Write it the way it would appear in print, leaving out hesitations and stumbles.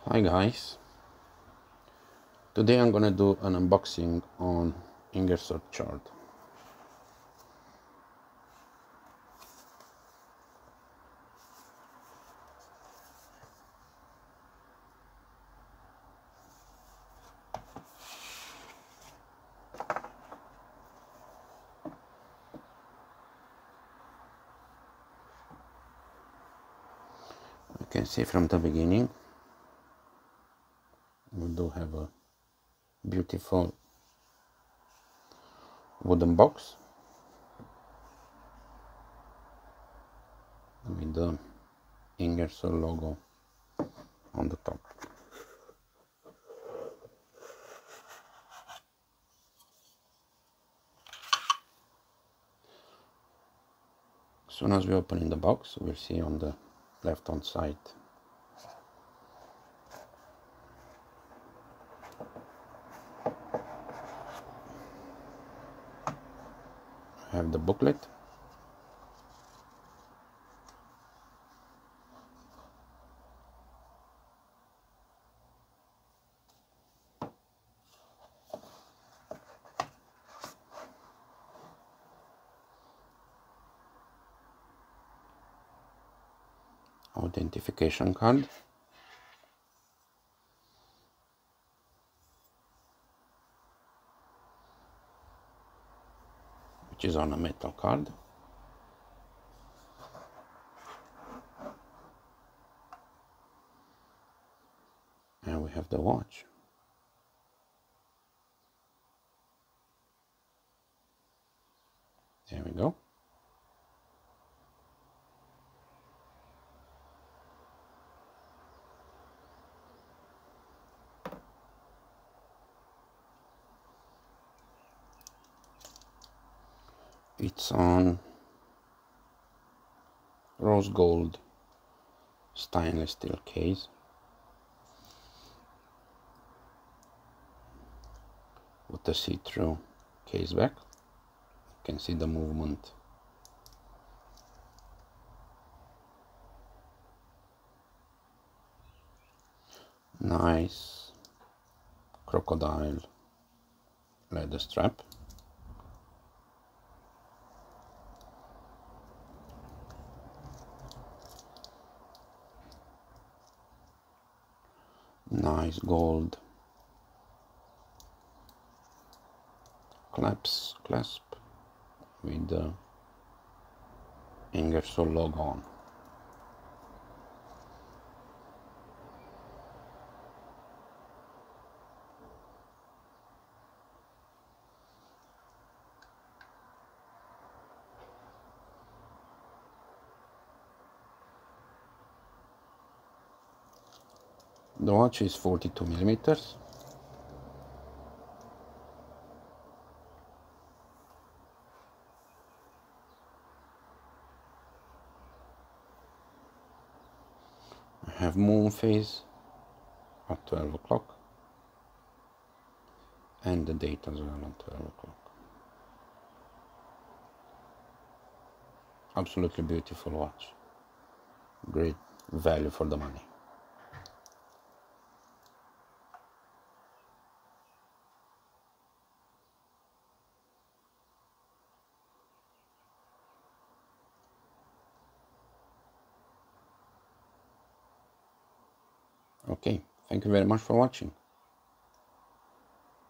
Hi guys, today I'm gonna do an unboxing on Ingersoll chart. You can see from the beginning we do have a beautiful wooden box with the Ingersoll logo on the top. As soon as we open in the box, we'll see on the left hand side we have the booklet. Authentication card, which is on a metal card, and we have the watch. There we go. It's on rose gold stainless steel case with the see-through case back. You can see the movement. Nice crocodile leather strap. Nice gold clasp with the Ingersoll logo on. The watch is 42 millimeters. I have moon phase at 12 o'clock and the date as well at 12 o'clock. Absolutely beautiful watch. Great value for the money. Okay, thank you very much for watching.